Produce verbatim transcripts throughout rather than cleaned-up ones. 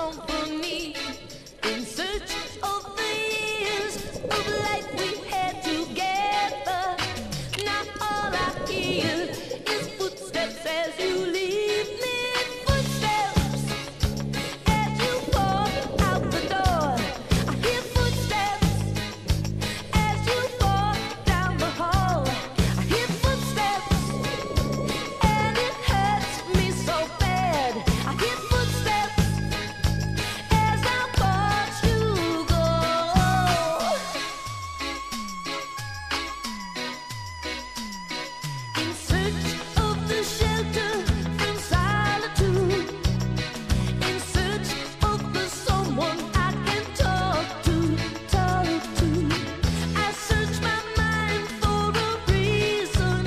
company in search of the years of life we had together. Now all I hear is footsteps as you leave me, footsteps as you walk out the door. I hear footsteps as you walk down the hall. I hear footsteps and it hurts me so bad. I hear footsteps as I watch you go. In search of the shelter from solitude, in search of the someone I can talk to, talk to. I search my mind for a reason.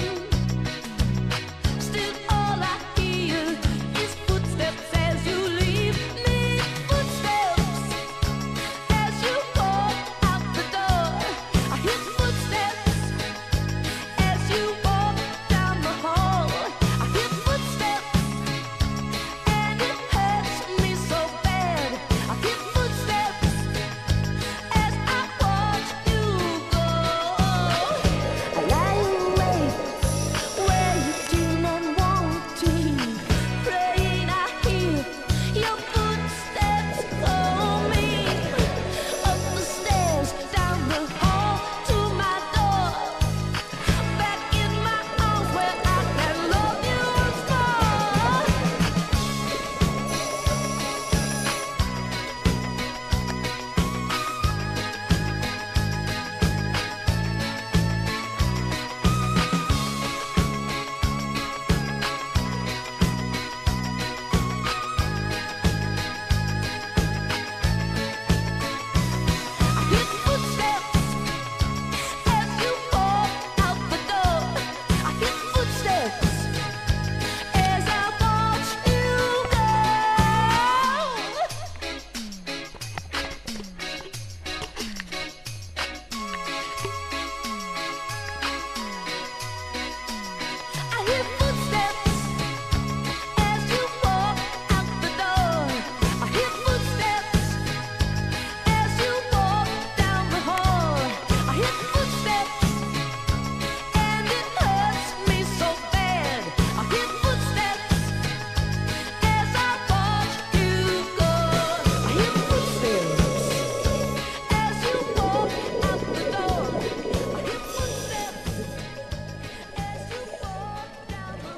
Still all I hear is footsteps as you leave me, footsteps as you walk out the door. I hear footsteps as you walk down the hall. I hear footsteps and it hurts me so bad. I hear footsteps as I watch you go. I lie awake, waiting and wanting, praying I hear your footsteps call me up the stairs, down the hall to my door, back in my arms where I can love you once more. I hear footsteps as you walk out the door. I hear footsteps as I watch you go. I hear footsteps as you walk out the door. I hear footsteps as you walk down the hall. I hear footsteps and it hurts me so bad. I hear footsteps as I watch you go. I hear footsteps as you walk out the door. I hear footsteps as you walk down the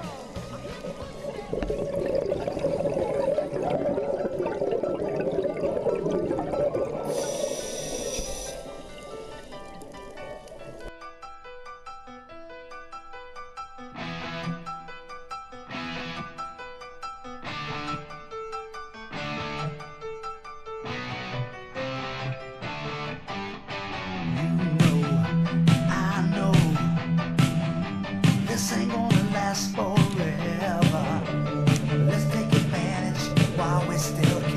I know this ain't gonna last forever. Let's take advantage while we still